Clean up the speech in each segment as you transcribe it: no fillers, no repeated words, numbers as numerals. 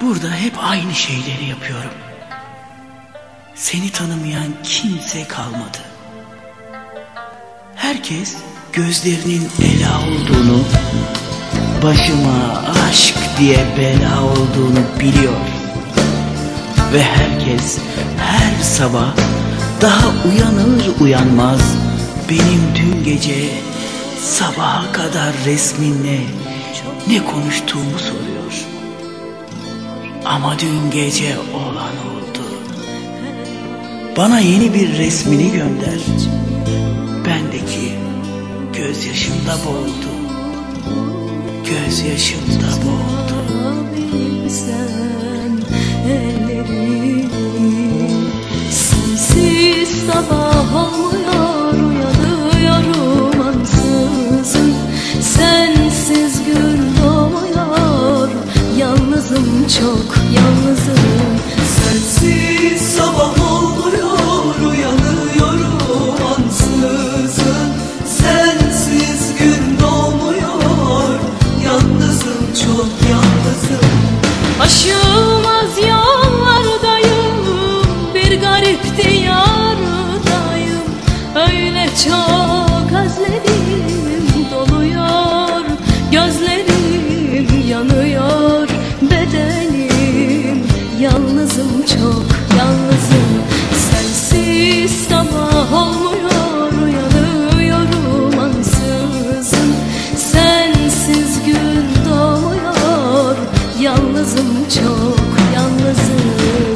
Burada hep aynı şeyleri yapıyorum. Seni tanımayan kimse kalmadı. Herkes gözlerinin ela olduğunu, başıma aşk diye bela olduğunu biliyor. Ve herkes her sabah daha uyanır uyanmaz benim dün gece sabaha kadar resminle ne konuştuğumu soruyor. Ama dün gece olan oldu. Bana yeni bir resmini gönder. Bendeki gözyaşımda boğuldu. Gözyaşımda boğuldu. Sensiz sabah olmuyor, uyanıyorum ansızın. Sensiz gün doğmuyor, yalnızım, çok yalnızım. Sensiz sabah olmuyor, uyanıyorum ansızın. Sensiz gün doğmuyor, yalnızım, çok yalnızım. Aşılmaz yollardayım, bir garip diyardayım. Öyle çok özledim, doluyor gözlerim, yanıyor bedenim. Yalnızım, çok yalnızım. Sensiz sabah olmuyor, uyanıyorum ansızın. Sensiz gün doğmuyor, yalnızım, çok yalnızım.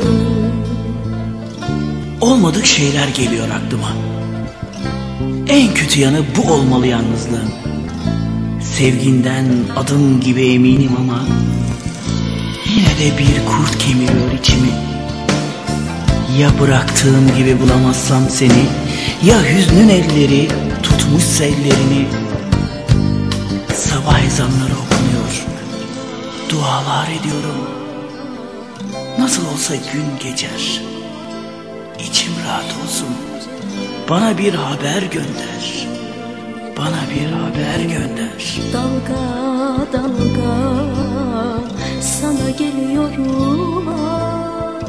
Olmadık şeyler geliyor aklıma. En kötü yanı bu olmalı yalnızlığın. Sevginden adım gibi eminim ama yine de bir kurt kemiriyor içimi. Ya bıraktığım gibi bulamazsam seni, ya hüznün elleri tutmuşsa ellerini. Sabah ezanları okunuyor, dualar ediyorum. Nasıl olsa gün geçer, İçim rahat olsun. Bana bir haber gönder. Bana bir haber gönder. Dalga dalga sana geliyorum, ah,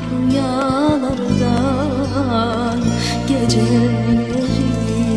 rüyalardan geceleri.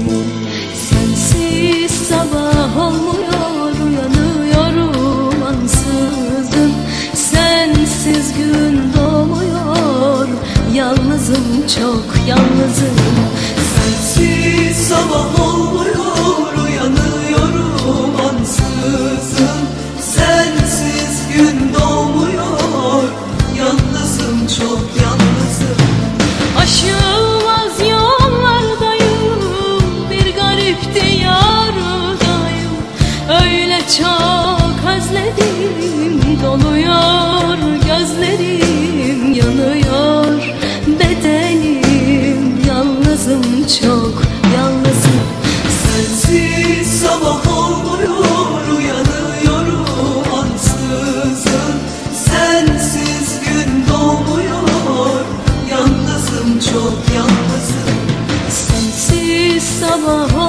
Sensiz sabah olmuyor, uyanıyorum ansızın. Sensiz gün doğmuyor, yalnızım, çok yalnızım. Sensiz sabah olmuyor, uyanıyorum ansızın. Sensiz gün doğmuyor, yalnızım, çok yalnızım. Aşılmaz yollardayım, bir garip diyardayım. Öyle çok özledim, doluyor gözlerim, yanıyor bedenim. Yalnızım, çok yalnızım. Sensiz sabah olmuyor, uyanıyorum ansızın. Sensiz gün doğmuyor, yalnızım, çok yalnızım. Sensiz sabah